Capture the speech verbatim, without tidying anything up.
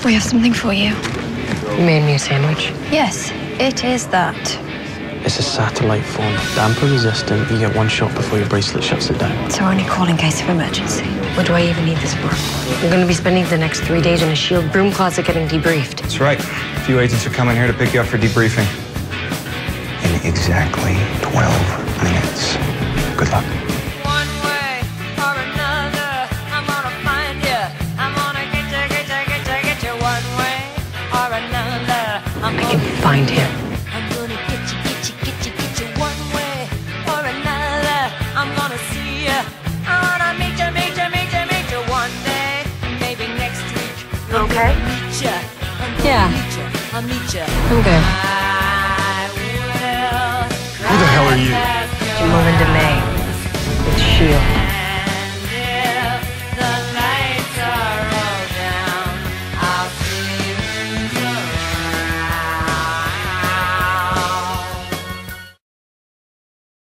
We have something for you. You made me a sandwich? Yes, it is that. It's a satellite phone. Damper resistant. You get one shot before your bracelet shuts it down. So only call in case of emergency. What do I even need this for? I'm going to be spending the next three days in a shield broom closet getting debriefed. That's right. A few agents are coming here to pick you up for debriefing. In exactly twelve minutes. Good luck. One way or another, I'm gonna find you. I'm gonna get you, get you, get you, get you. One way or another, I'm I can find him. I'm gonna get you, get you, get you, get you. One way or another, I'm gonna see you. I wanna meet you, meet you, meet you, meet you. One day, maybe next week. I'm Okay. gonna meet you. I'm gonna Yeah. meet you. I'll meet you. I'm good. I will. Who the hell are you? You're moving to May with Shield.